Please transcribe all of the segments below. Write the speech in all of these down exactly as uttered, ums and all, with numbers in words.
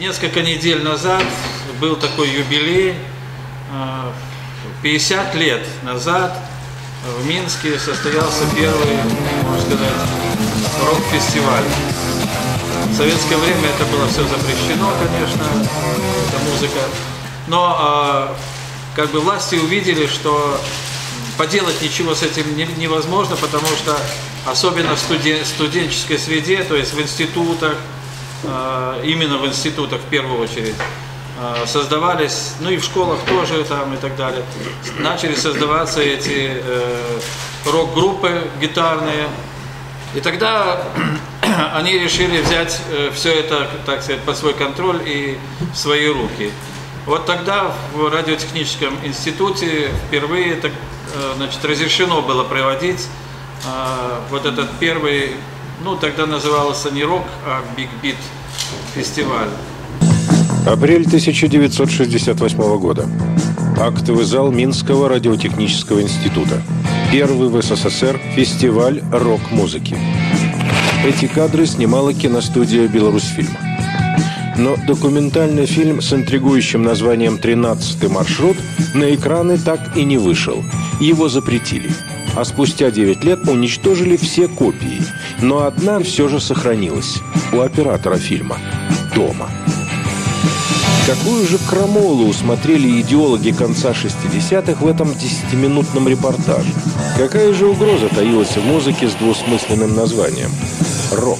Несколько недель назад был такой юбилей, пятьдесят лет назад в Минске состоялся первый, можно сказать, рок-фестиваль. В советское время это было все запрещено, конечно, эта музыка, но как бы власти увидели, что поделать ничего с этим невозможно, потому что особенно в студен- студенческой среде, то есть в институтах, именно в институтах в первую очередь, создавались, ну и в школах тоже там и так далее, начали создаваться эти э, рок-группы гитарные. И тогда они решили взять э, все это, так сказать, под свой контроль и в свои руки. Вот тогда в радиотехническом институте впервые так, э, значит, разрешено было проводить э, вот этот первый, ну тогда назывался не рок, а биг-бит фестиваль. Апрель тысяча девятьсот шестьдесят восьмого года. Актовый зал Минского радиотехнического института. Первый в СССР фестиваль рок-музыки. Эти кадры снимала киностудия «Беларусьфильм». Но документальный фильм с интригующим названием «тринадцатый маршрут» на экраны так и не вышел. Его запретили. А спустя девять лет уничтожили все копии. Но одна все же сохранилась. У оператора фильма. Дома. Какую же крамолу усмотрели идеологи конца шестидесятых в этом десятиминутном репортаже? Какая же угроза таилась в музыке с двусмысленным названием «рок»?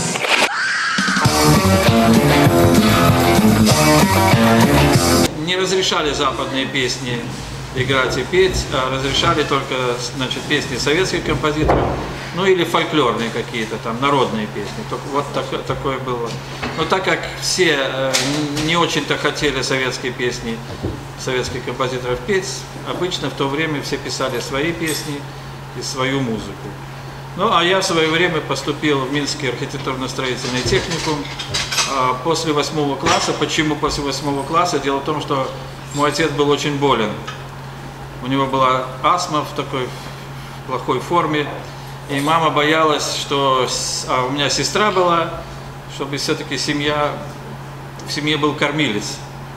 Не разрешали западные песни играть и петь, а разрешали только, значит, песни советских композиторов, ну или фольклорные какие-то там, народные песни. Вот так, такое было. Но так как все э, не очень-то хотели советские песни, советских композиторов петь, обычно в то время все писали свои песни и свою музыку. Ну, а я в свое время поступил в Минский архитектурно-строительный техникум э, после восьмого класса. Почему после восьмого класса? Дело в том, что мой отец был очень болен. У него была астма в такой плохой форме, и мама боялась, что... А у меня сестра была, чтобы все-таки семья... В семье был кормилец.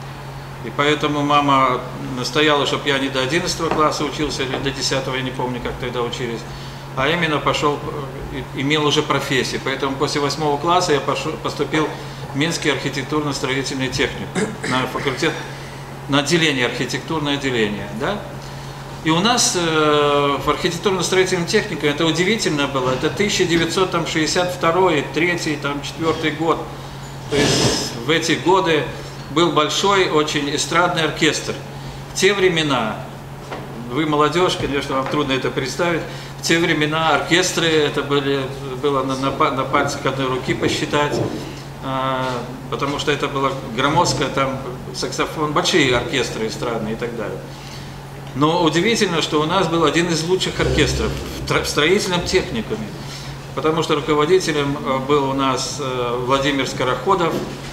И поэтому мама настояла, чтобы я не до одиннадцатого класса учился, или до десятого, я не помню, как тогда учились, а именно пошел, имел уже профессию. Поэтому после восьмого класса я пошел, поступил в Минский архитектурно-строительный техникум, на факультет, на отделение, архитектурное отделение, да? И у нас э, в архитектурно-строительном технике, это удивительно было, это тысяча девятьсот шестьдесят второй, третий, там, четвёртый год. То есть в эти годы был большой, очень эстрадный оркестр. В те времена, вы молодежь, конечно, вам трудно это представить, в те времена оркестры, это были, было на, на, на пальцах одной руки посчитать, э, потому что это было громоздко, там саксофон, большие оркестры эстрадные и так далее. Но удивительно, что у нас был один из лучших оркестров в строительном техникуме, потому что руководителем был у нас Владимир Скороходов.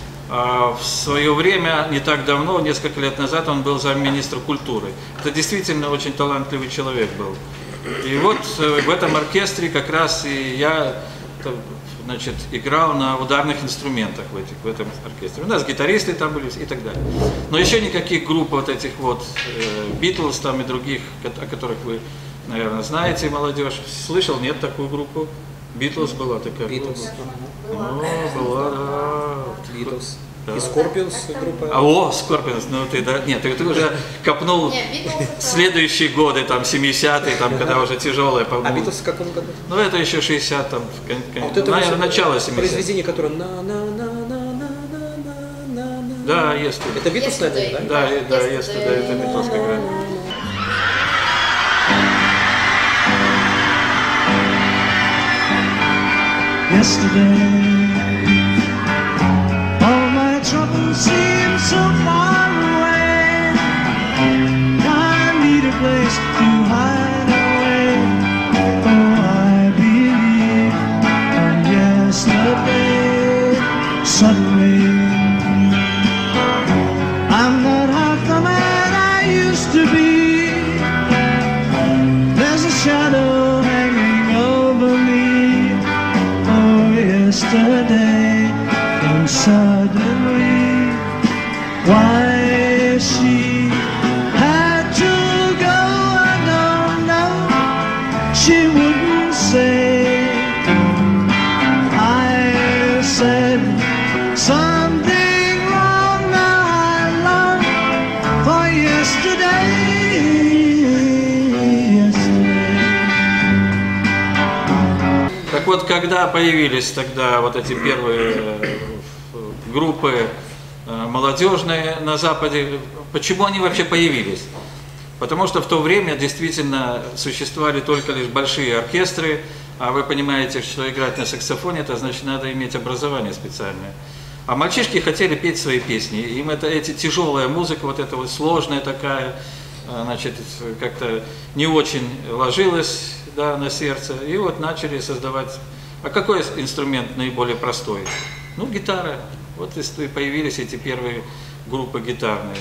В свое время, не так давно, несколько лет назад, он был замминистра культуры. Это действительно очень талантливый человек был. И вот в этом оркестре как раз и я, значит, играл на ударных инструментах в, этих, в этом оркестре. У нас гитаристы там были и так далее. Но еще никаких групп вот этих вот Битлз там и других, о которых вы, наверное, знаете, молодежь. Слышал, нет такую группу? Битлз была такая. Битлз. Ну, была, да. Битлз. Да. И Скорпионс группа. А, о, Скорпионс, ну ты, да, нет, ты, ты уже копнул следующие годы, там, семидесятые, там, когда уже тяжелые, по-моему. А Битлз в каком году? Ну, это еще шестьдесят, там, А вот это наверное, начало семидесятых. Произведение, которое на на на на на на на. Да, есть. Это Битлз, наверное, да? Да, да, есть, да, это Битлз как раз. Yesterday, all my troubles seem so far away. I need a place to hide away. Oh, I believe on yesterday. Suddenly, I'm not half the man I used to be. There's a shadow hanging over me. Oh, yesterday, and suddenly Why she had to go, I don't know. She wouldn't say. I said something wrong, now I long for yesterday, yesterday. Так вот, когда появились тогда вот эти первые группы молодежные на Западе, почему они вообще появились? Потому что в то время действительно существовали только лишь большие оркестры, а вы понимаете, что играть на саксофоне, это значит, надо иметь образование специальное. А мальчишки хотели петь свои песни, им это, эти тяжелая музыка, вот эта вот сложная такая, значит, как-то не очень ложилась, да, на сердце, и вот начали создавать. А какой инструмент наиболее простой? Ну, гитара. Вот и появились эти первые группы гитарные.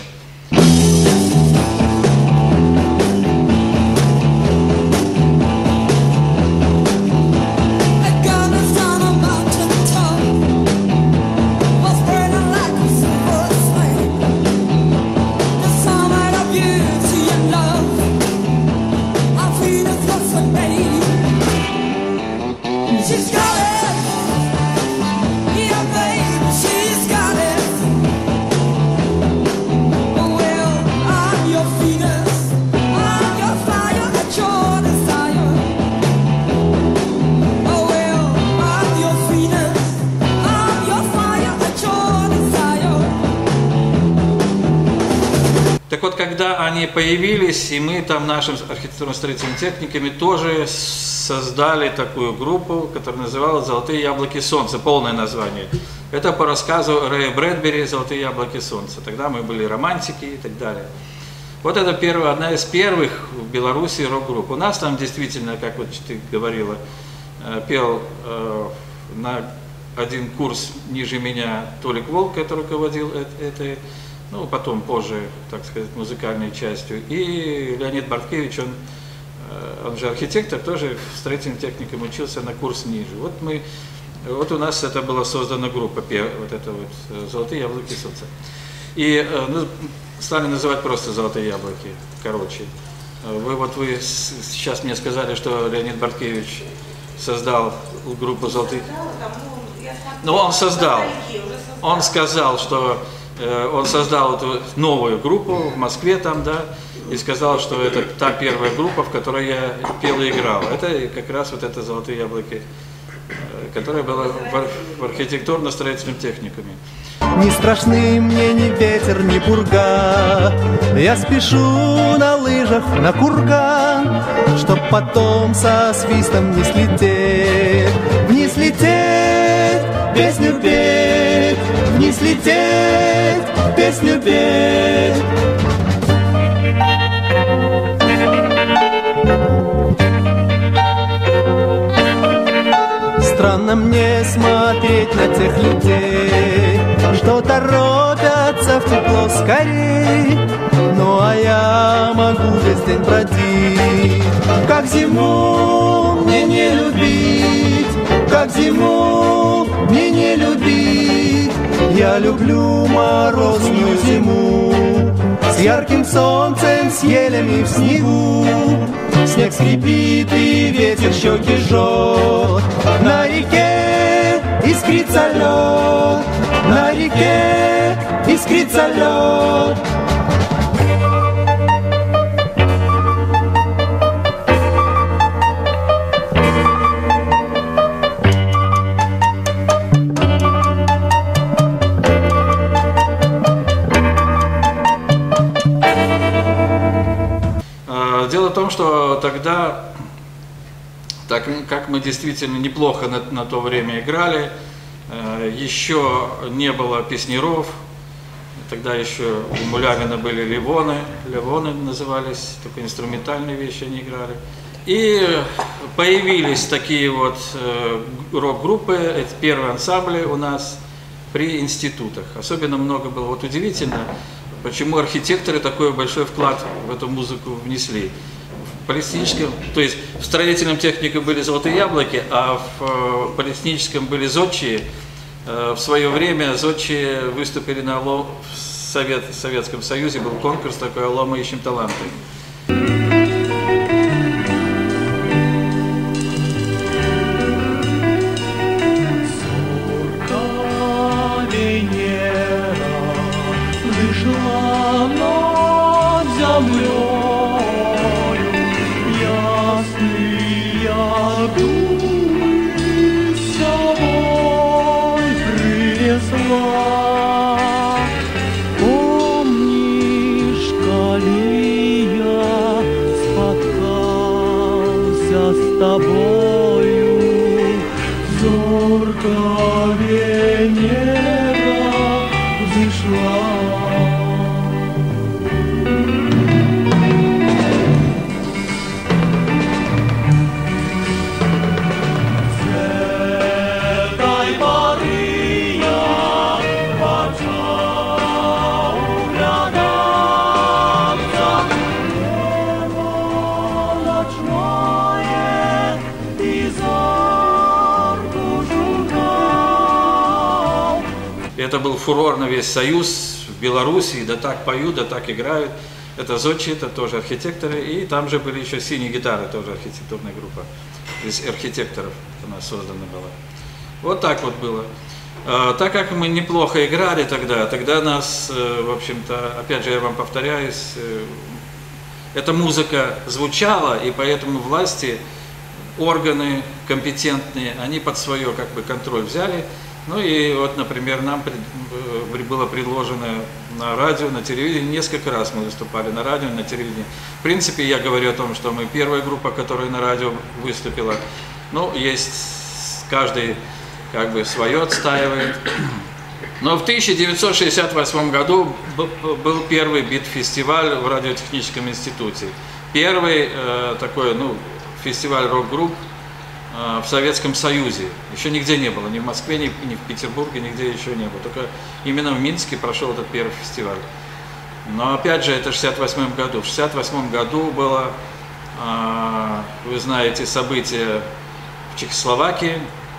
Так вот, когда они появились, и мы там нашим архитектурно-строительными техниками тоже создали такую группу, которая называлась «Золотые яблоки солнца», полное название. Это по рассказу Рэя Брэдбери «Золотые яблоки солнца». Тогда мы были романтики и так далее. Вот это первая, одна из первых в Беларуси рок-групп. У нас там действительно, как вот ты говорила, пел э, на один курс ниже меня Толик Волк, который руководил этой, ну, потом позже, так сказать, музыкальной частью. И Леонид Барткевич, он, он же архитектор, тоже в строительном техникуме учился на курс ниже. Вот мы, вот у нас это была создана группа, вот это вот «Золотые яблоки солнца». И ну, стали называть просто «Золотые яблоки», короче. Вы вот вы сейчас мне сказали, что Леонид Барткевич создал группу «Золотые». Ну, он создал. Он сказал, что он создал эту новую группу в Москве там, да, и сказал, что это та первая группа, в которой я пел и играл. Это как раз вот это «Золотые яблоки», которая была в архитектурно-строительном техникуме. Не страшны мне ни ветер, ни пурга. Я спешу на лыжах на курган, чтоб потом со свистом не слететь. Вниз лететь, песню петь, вниз лететь, песню петь. Странно мне смотреть на тех людей, что торопятся в тепло скорей. Ну а я могу весь день бродить. Как зиму мне не любить, как зиму мне не любить. Я люблю морозную зиму с ярким солнцем, с елями в снегу. Снег скрипит и ветер щеки жжет. На реке искрится лед, на реке искрится лед. Дело в том, что тогда, так как мы действительно неплохо на, на то время играли, э, еще не было песняров, тогда еще у Мулявина были ливоны, ливоны назывались, только инструментальные вещи они играли. И появились такие вот э, рок-группы, это первые ансамбли у нас при институтах. Особенно много было, вот удивительно, почему архитекторы такой большой вклад в эту музыку внесли. В политехническом, то есть в строительном технике были «Золотые яблоки», а в политехническом были зодчие. В свое время зодчие выступили на, Совет, в Советском Союзе был конкурс такой «Алло, мы ищем таланты». Помнишь, коли я споткался с тобою, зорко Венера взошла. Это был фурор на весь Союз, в Белоруссии, да так поют, да так играют. Это Зодчий, это тоже архитекторы, и там же были еще «Синие гитары», тоже архитектурная группа из архитекторов у нас создана была. Вот так вот было. А, так как мы неплохо играли тогда, тогда нас, в общем-то, опять же я вам повторяюсь, эта музыка звучала, и поэтому власти, органы компетентные, они под свое как бы контроль взяли. Ну и вот, например, нам было предложено на радио, на телевидении, несколько раз мы выступали на радио, на телевидении. В принципе, я говорю о том, что мы первая группа, которая на радио выступила. Ну, есть каждый как бы свое отстаивает. Но в тысяча девятьсот шестьдесят восьмом году был первый бит-фестиваль в радиотехническом институте. Первый э, такой, ну, фестиваль рок-групп в Советском Союзе. Еще нигде не было, ни в Москве, ни, ни в Петербурге, нигде еще не было. Только именно в Минске прошел этот первый фестиваль. Но опять же, это в шестьдесят восьмом году. В шестьдесят восьмом году было, вы знаете, событие в Чехословакии.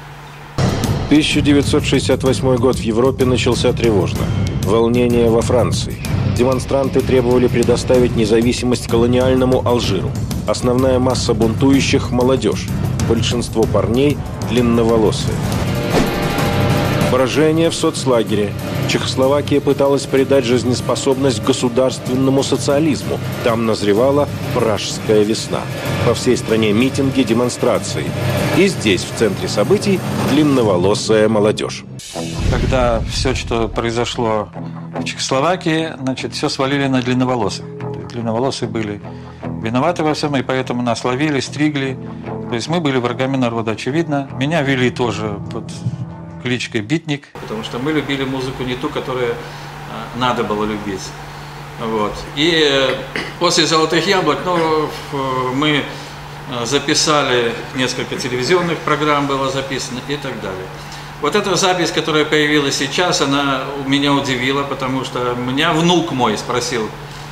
тысяча девятьсот шестьдесят восьмой год в Европе начался тревожно. Волнения во Франции. Демонстранты требовали предоставить независимость колониальному Алжиру. Основная масса бунтующих – молодежь. Большинство парней длинноволосые. Поражение в соцлагере. Чехословакия пыталась придать жизнеспособность государственному социализму. Там назревала Пражская весна. По всей стране митинги, демонстрации. И здесь, в центре событий, длинноволосая молодежь. Когда все, что произошло в Чехословакии, значит, все свалили на длинноволосых. Длинноволосые были виноваты во всем, и поэтому нас ловили, стригли. То есть мы были врагами народа, очевидно. Меня вели тоже под кличкой Битник, потому что мы любили музыку не ту, которую надо было любить. Вот. И после «Золотых яблок», ну, мы записали несколько телевизионных программ, было записано и так далее. Вот эта запись, которая появилась сейчас, она меня удивила, потому что меня внук мой спросил: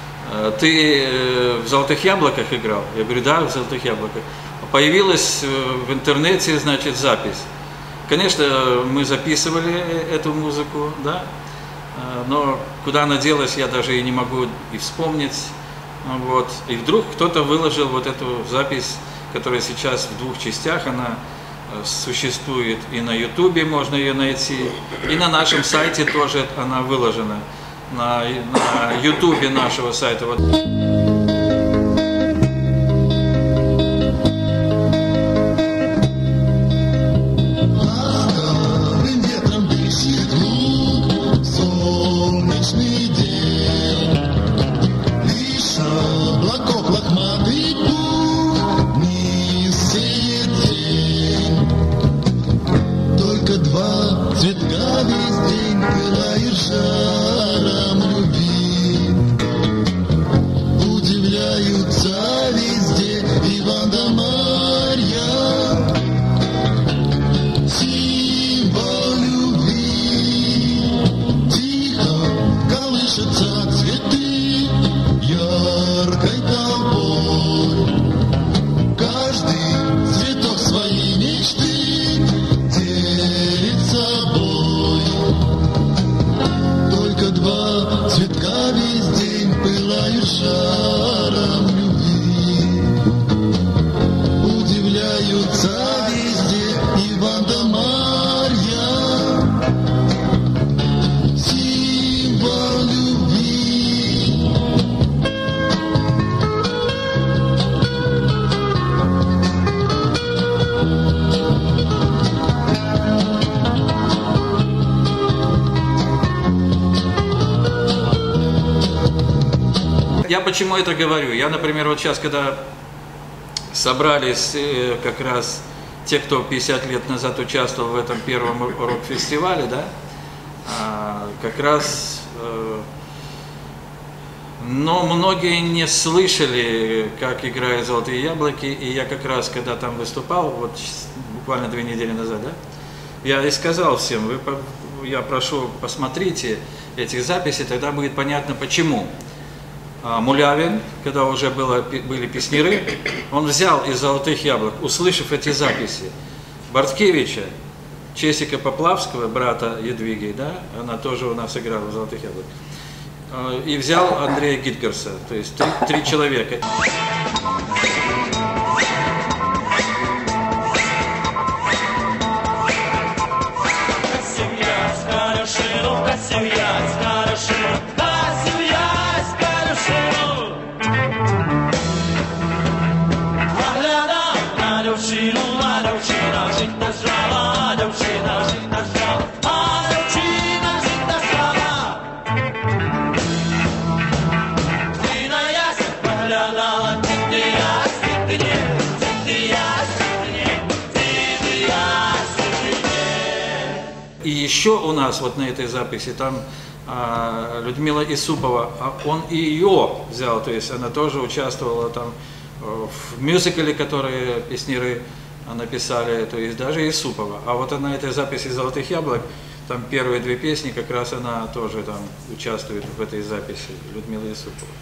ты в «Золотых яблоках» играл? Я говорю, да, в «Золотых яблоках». Появилась в интернете, значит, запись. Конечно, мы записывали эту музыку, да, но куда она делась, я даже и не могу и вспомнить. Вот. И вдруг кто-то выложил вот эту запись, которая сейчас в двух частях, она существует и на ютубе, можно ее найти, и на нашем сайте тоже она выложена, на, на ютубе нашего сайта. Вот. я почему это говорю? Я, например, вот сейчас, когда собрались э, как раз те, кто пятьдесят лет назад участвовал в этом первом рок-фестивале, да, а, как раз, э, но многие не слышали, как играют «Золотые яблоки», и я как раз, когда там выступал, вот буквально две недели назад, да, я и сказал всем, вы, я прошу, посмотрите эти записи, тогда будет понятно, почему. Мулявин, когда уже было, были песняры, он взял из «Золотых яблок», услышав эти записи, Борткевича, Чесика Поплавского, брата Едвиги, да, она тоже у нас играла в «Золотых яблок», и взял Андрея Гитгерса, то есть три, три человека. И еще у нас вот на этой записи там а, Людмила Исупова, а он и ее взял, то есть она тоже участвовала там в мюзикле, которые песняры написали, то есть даже Исупова. А вот на этой записи «Золотых яблок», там первые две песни, как раз она тоже там участвует в этой записи, Людмила Исупова.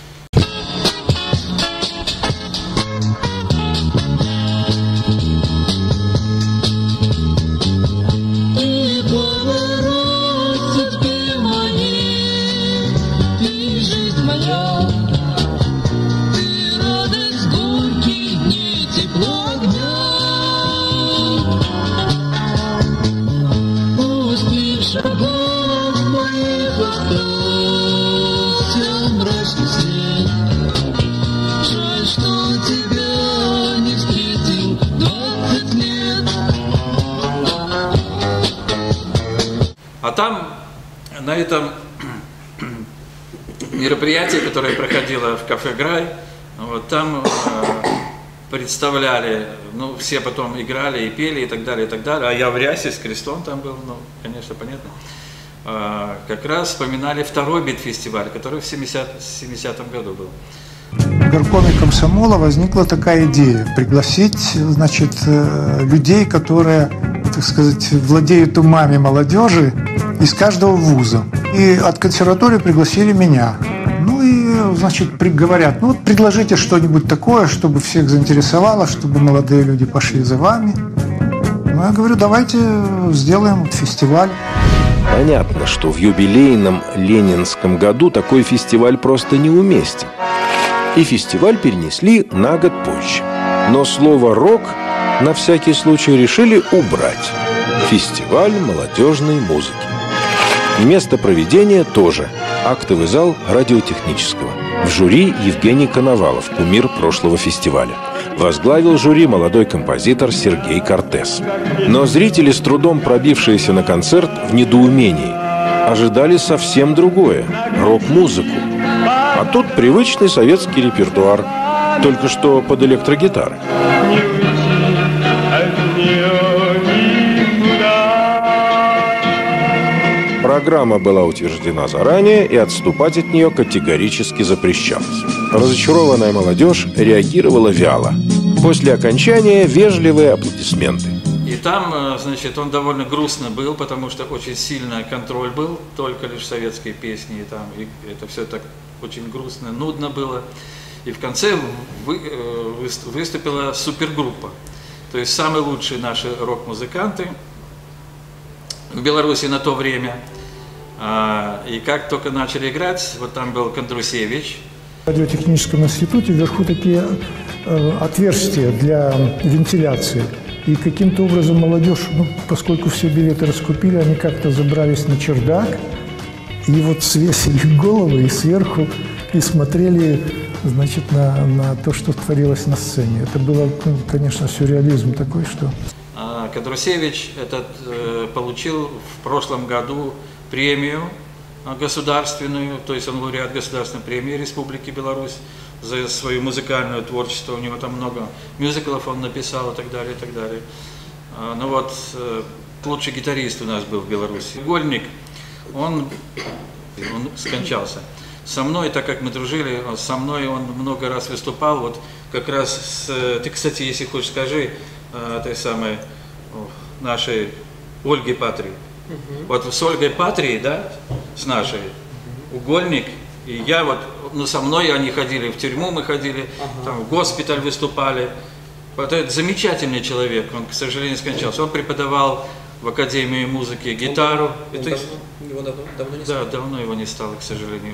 А там, на этом мероприятии, которое проходило в кафе «Грай», вот там э, представляли, ну, все потом играли и пели и так далее, и так далее, а я в рясе с крестом там был, ну, конечно, понятно. Э, как раз вспоминали второй бит-фестиваль, который в семидесятом году был. В горкоме комсомола возникла такая идея пригласить, значит, людей, которые, так сказать, владеют умами молодежи из каждого вуза. И от консерватории пригласили меня. Ну и, значит, говорят, ну вот предложите что-нибудь такое, чтобы всех заинтересовало, чтобы молодые люди пошли за вами. Ну я говорю, давайте сделаем вот фестиваль. Понятно, что в юбилейном ленинском году такой фестиваль просто неуместен. И фестиваль перенесли на год позже. Но слово «рок» на всякий случай решили убрать. Фестиваль молодежной музыки. Место проведения тоже. Актовый зал радиотехнического. В жюри Евгений Коновалов, кумир прошлого фестиваля. Возглавил жюри молодой композитор Сергей Кортес. Но зрители, с трудом пробившиеся на концерт, в недоумении ожидали совсем другое – рок-музыку. А тут привычный советский репертуар, только что под электрогитары. Программа была утверждена заранее, и отступать от нее категорически запрещалось. Разочарованная молодежь реагировала вяло. После окончания вежливые аплодисменты. И там, значит, он довольно грустно был, потому что очень сильный контроль был, только лишь советские песни, и там, и это все так очень грустно, нудно было. И в конце вы, выступила супергруппа, то есть самые лучшие наши рок-музыканты в Беларуси на то время. И как только начали играть, вот там был Кондрусевич. В радиотехническом институте вверху такие отверстия для вентиляции. И каким-то образом молодежь, ну, поскольку все билеты раскупили, они как-то забрались на чердак, и вот свесили головы и сверху, и смотрели, значит, на, на то, что творилось на сцене. Это было, ну, конечно, сюрреализм такой, что... Кондрусевич этот, э, получил в прошлом году премию государственную, то есть он лауреат государственной премии Республики Беларусь за свое музыкальное творчество, у него там много мюзиклов он написал и так далее, и так далее. Ну вот, лучший гитарист у нас был в Беларуси. Игольник, он, он скончался. Со мной, так как мы дружили, со мной он много раз выступал, вот как раз с, ты, кстати, если хочешь, скажи, той самой нашей Ольге Патрии. Uh-huh. Вот с Ольгой Патрией, да, с нашей, uh-huh. Угольник, и я вот, ну, со мной они ходили, в тюрьму мы ходили, uh-huh. там в госпиталь выступали. Вот это замечательный человек, он, к сожалению, скончался. Он преподавал в Академии музыки гитару. Он, он это... давно, его давно, давно не стало? Да, давно его не стало, к сожалению.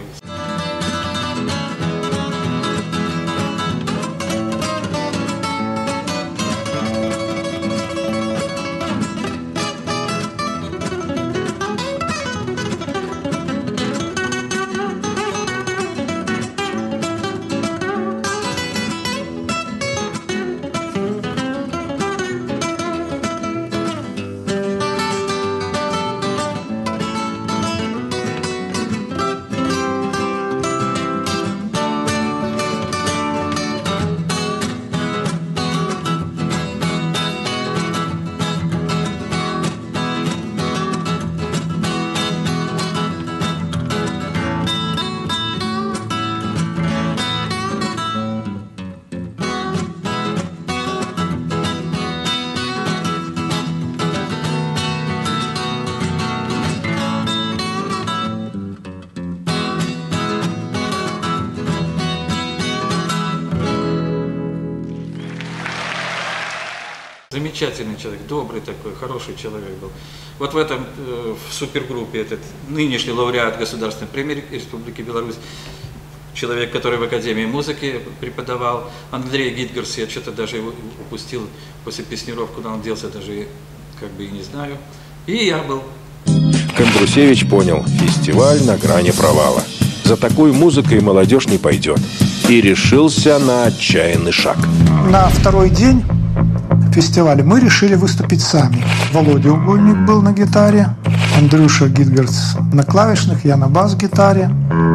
Замечательный человек, добрый такой, хороший человек был. Вот в этом, э, в супергруппе, этот нынешний лауреат государственной премии Республики Беларусь, человек, который в Академии музыки преподавал, Андрей Гитгерс, я что-то даже его упустил после песнеров, куда он делся, даже как бы и не знаю. И я был. Кондрусевич понял, фестиваль на грани провала. За такой музыкой молодежь не пойдет. И решился на отчаянный шаг. На второй день фестиваля мы решили выступить сами. Володя Угольник был на гитаре, Андрюша Гитгерц на клавишных, я на бас-гитаре.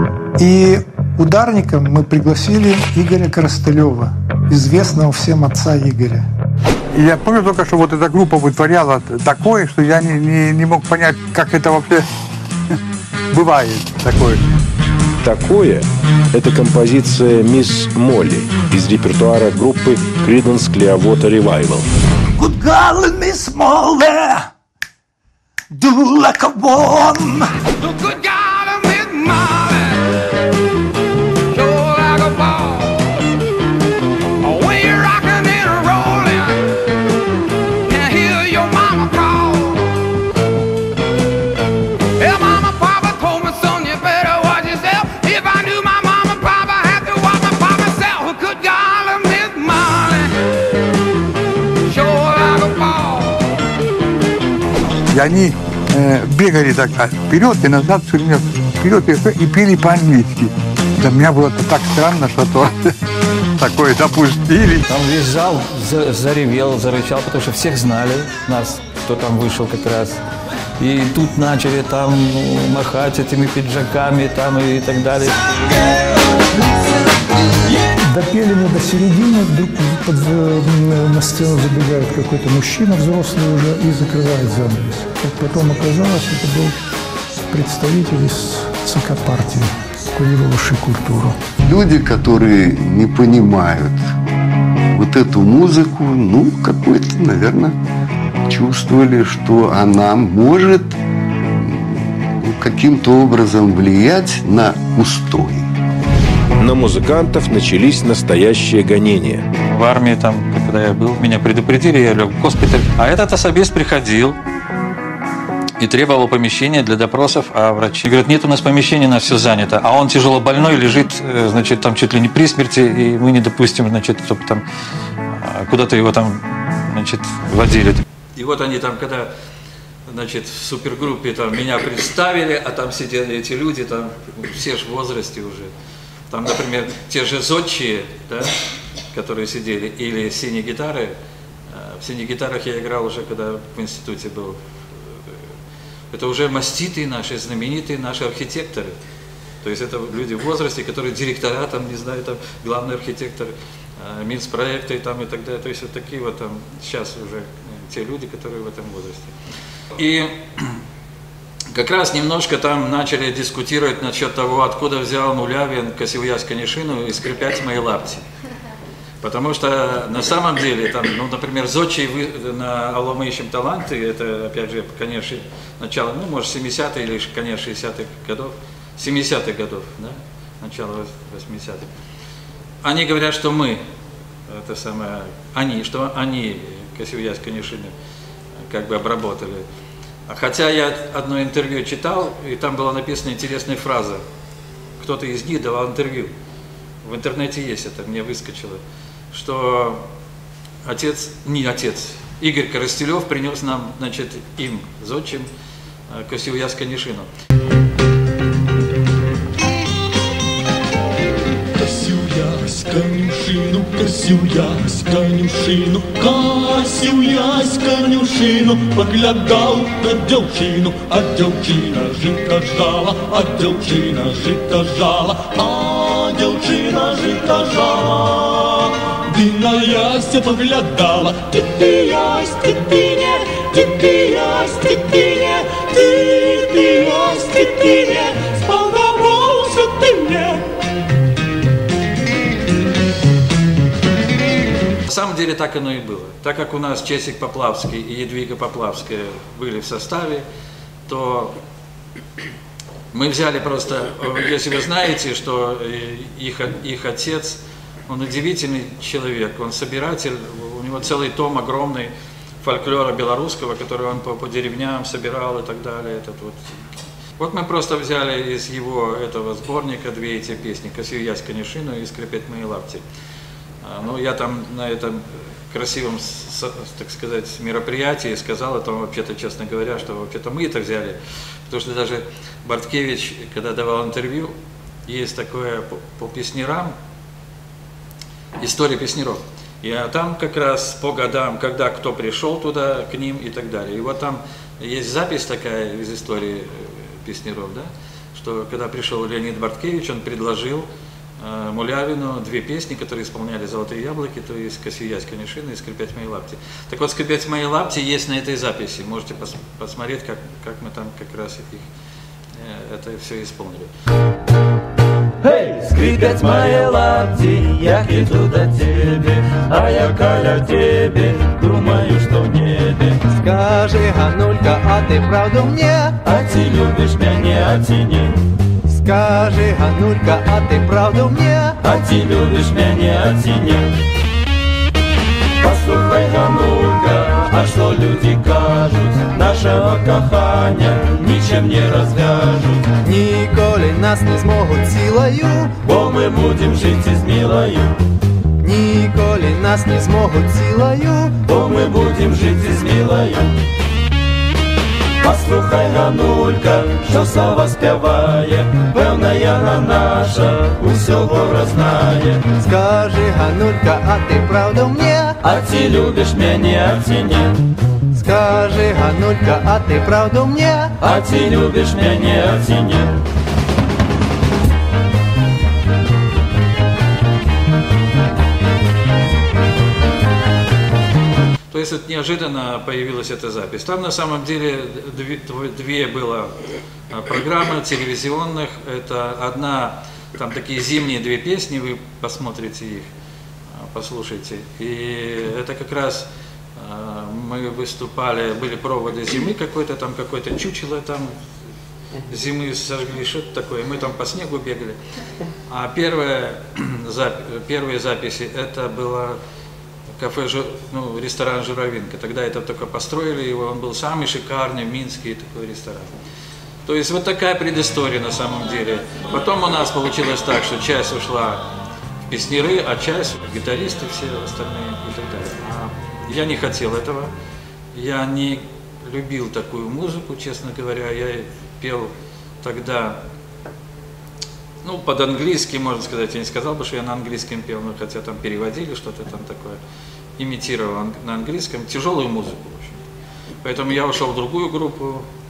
И ударником мы пригласили Игоря Коростылева, известного всем отца Игоря. Я помню только, что вот эта группа вытворяла такое, что я не, не, не мог понять, как это вообще бывает такое. Такое – это композиция «Мисс Молли» из репертуара группы Creedence Clearwater Revival. Good golly, Miss Molly, do like a one. Good golly, Miss Molly, show like a ball. When you're rocking and rolling, can hear your mama call. Yeah, mama, papa told me, son, you better watch yourself. If I knew my mama, papa had to watch my papa myself. Good golly, Miss Molly, show like a ball. И они э, бегали так вперед и назад, все время вперед и, и пели по-английски. Для меня было так странно, что то такое допустили. Там весь зал заревел, зарычал, потому что всех знали нас, кто там вышел как раз. И тут начали там махать этими пиджаками там и так далее. Допели мы до середины, вдруг под, на сцену забегает какой-то мужчина взрослый уже и закрывает занавес. Как потом оказалось, это был представитель из ЦК партии, курировавший культуру. Люди, которые не понимают вот эту музыку, ну, какой-то, наверное, чувствовали, что она может ну, каким-то образом влиять на устой. На музыкантов начались настоящие гонения. В армии, там, когда я был, меня предупредили, я лег в госпиталь. А этот особист приходил и требовал помещения для допросов, а врачи говорят, нет у нас помещения, у нас все занято. А он тяжело больной, лежит, значит, там чуть ли не при смерти, и мы не допустим, значит, чтобы там куда-то его там, значит, водили. И вот они там, когда, значит, в супергруппе там меня представили, а там сидели эти люди, там все же в возрасте уже. Там, например, те же зодчие, да, которые сидели, или синие гитары. В синих гитарах я играл уже, когда в институте был. Это уже маститые наши, знаменитые наши архитекторы. То есть это люди в возрасте, которые директора, там, не знаю, там, главный архитектор, э, Минспроекты там, и так далее. То есть вот такие вот там сейчас уже те люди, которые в этом возрасте. И как раз немножко там начали дискутировать насчет того, откуда взял Мулявин косів'язь конюшину и скрипять мои лапти. Потому что на самом деле, там, ну, например, Зодчий на «Алло, мы ищем таланты», это, опять же, конечно, начало, ну, может, семидесятых или, конечно, шестидесятых годов, семидесятых годов, да, начало восьмидесятых. Они говорят, что мы, это самое, они, что они косів'язь конюшины как бы обработали. Хотя я одно интервью читал, и там была написана интересная фраза. Кто-то из них давал интервью. В интернете есть это, мне выскочило. Что отец, не отец, Игорь Коростелев принес нам, значит, им, Зодчим, косів'язь конюшину. Косів'язь конюшину, косів'язь конюшину, косів'язь конюшину, поглядав на дівчину, а дівчина жито жала, а дівчина жито жала, а дівчина жито жала. Ти на ясся поглядала, ти ти ясь, ти ти не, ти ти ясь, ти ти не, ти ти ясь, ти ти не, сподобався ти мне. На самом деле так оно и было. Так как у нас Чесик Поплавский и Едвига Поплавская были в составе, то мы взяли просто, если вы знаете, что их, их отец, он удивительный человек, он собиратель, у него целый том огромный фольклора белорусского, который он по, по деревням собирал и так далее. Этот вот. Вот мы просто взяли из его этого сборника две эти песни, «Косів'язь конюшину» и «Скрипять мои лапти». Ну, я там на этом красивом, так сказать, мероприятии сказал о том, вообще-то, честно говоря, что вообще-то мы это взяли, потому что даже Барткевич, когда давал интервью, есть такое по, по песнярам, история песняров. И там как раз по годам, когда кто пришел туда к ним и так далее. И вот там есть запись такая из истории песняров, да, что когда пришел Леонид Барткевич, он предложил э, Мулявину две песни, которые исполняли «Золотые яблоки», то есть «Косів'язь конюшины» и «Скрипять мои лапти». Так вот, «Скрипять мои лапти» есть на этой записи. Можете пос посмотреть, как, как мы там как раз их, э, это все исполнили. Эй, скрипят мои лапти, я иду до тебе, а я каля тебе, думаю, что в небе. Скажи, Ганулька, а ты правду мне? А ты любишь меня, а ты не. Скажи, Ганулька, а ты правду мне? А ты любишь меня, а ты не. Послухай, Ганулька, а что люди кажут? Нашего кохання ничем не развяжут. Ніколи нас не змогуть силою, бо ми будем жить із милою. Ніколи нас не змогуть силою, бо ми будем жить із милою. Послухай, Ганулька, що сова співає, певна Яна наша усього рознає. Скажи, Ганулька, а ти правду мне? А ти любиш мене, а ти не. Скажи, Ганулька, а ти правду мне? А ти любиш мене, а ти не. То есть вот неожиданно появилась эта запись. Там на самом деле две, две было программы телевизионных. Это одна, там такие зимние две песни, вы посмотрите их, послушайте. И это как раз мы выступали, были проводы зимы какой-то, там какое-то чучело там зимы сожгли, что-то такое. Мы там по снегу бегали. А первая, первые записи это было кафе, ну, ресторан «Журавинка». Тогда это только построили его, он был самый шикарный в Минске такой ресторан. То есть вот такая предыстория на самом деле. Потом у нас получилось так, что часть ушла в песняры, а часть гитаристы все остальные и так далее. А я не хотел этого, я не любил такую музыку, честно говоря. Я пел тогда, ну, под-английски, можно сказать, я не сказал бы, что я на английском пел, но хотя там переводили что-то там такое, имитировал на английском, тяжелую музыку, в общем. Поэтому я ушел в другую группу,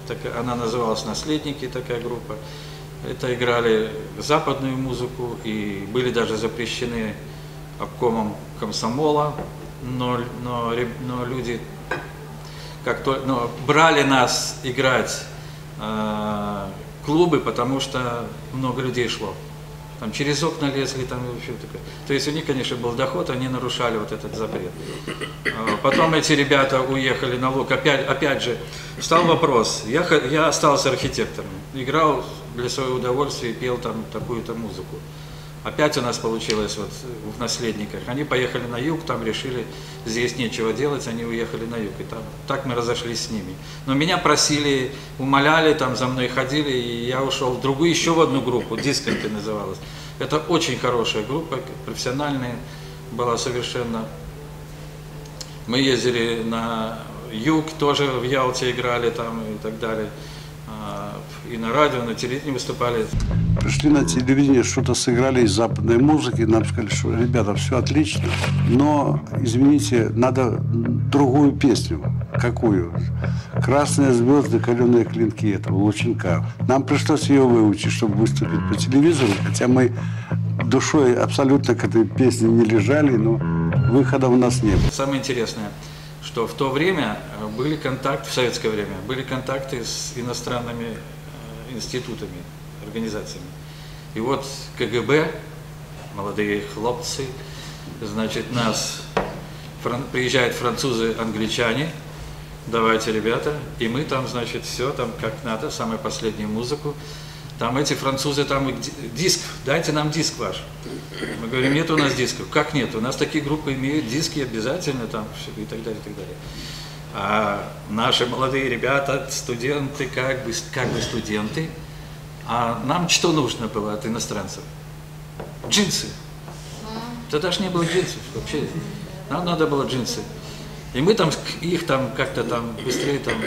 так, она называлась «Наследники», такая группа. Это играли западную музыку и были даже запрещены обкомом комсомола, но, но, но люди как то, но брали нас играть э, клубы, потому что много людей шло. Там через окна лезли, там и вообще такое. То есть у них, конечно, был доход, они нарушали вот этот запрет. Потом эти ребята уехали на луг. Опять, опять же, встал вопрос. Я, я остался архитектором. Играл для своего удовольствия и пел там такую-то музыку. Опять у нас получилось вот в «Наследниках». Они поехали на юг, там решили, здесь нечего делать, они уехали на юг. И там, так мы разошлись с ними. Но меня просили, умоляли, там за мной ходили, и я ушел в другую, еще в одну группу, «Дисконты» называлась. Это очень хорошая группа, профессиональная была совершенно. Мы ездили на юг, тоже в Ялте играли там и так далее. И на радио, на телевидении выступали. Пришли на телевидение, что-то сыграли из западной музыки, нам сказали, что, ребята, все отлично, но, извините, надо другую песню. Какую? «Красные звезды, каленые клинки», это Лученка. Нам пришлось ее выучить, чтобы выступить по телевизору, хотя мы душой абсолютно к этой песне не лежали, но выхода у нас не было. Самое интересное, что в то время были контакты, в советское время, были контакты с иностранными институтами, организациями. И вот КГБ, молодые хлопцы, значит, нас, фран, приезжают французы-англичане, давайте, ребята, и мы там, значит, все там как надо, самую последнюю музыку. Там эти французы, там диск, дайте нам диск ваш. Мы говорим, нет у нас дисков. Как нет? У нас такие группы имеют диски обязательно там и так далее, и так далее. А наши молодые ребята, студенты, как бы, как бы студенты, а нам что нужно было от иностранцев? Джинсы. Тогда ж не было джинсов вообще. Нам надо было джинсы. И мы там их там как-то там быстрее там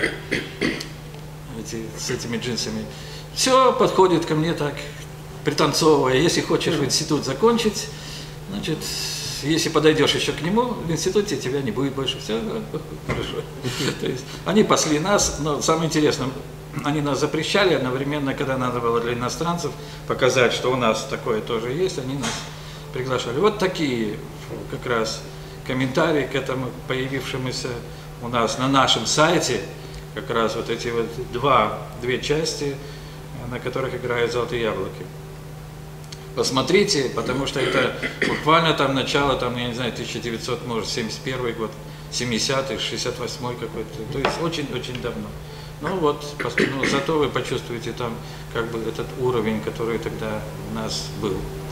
эти, с этими джинсами. Все подходит ко мне так, пританцовывая. Если хочешь в институт закончить, значит, если подойдешь еще к нему, в институте тебя не будет больше. Все хорошо. То есть они пасли нас, но самое интересное, они нас запрещали одновременно, когда надо было для иностранцев показать, что у нас такое тоже есть, они нас приглашали. Вот такие как раз комментарии к этому появившемуся у нас на нашем сайте, как раз вот эти вот два, две части, на которых играют «Золотые яблоки». Посмотрите, потому что это буквально там начало, там, я не знаю, тысяча девятьсот, может, семьдесят первый год, семидесятый, шестьдесят восьмой какой-то, то есть очень-очень давно. Ну вот, ну, зато вы почувствуете там как бы этот уровень, который тогда у нас был.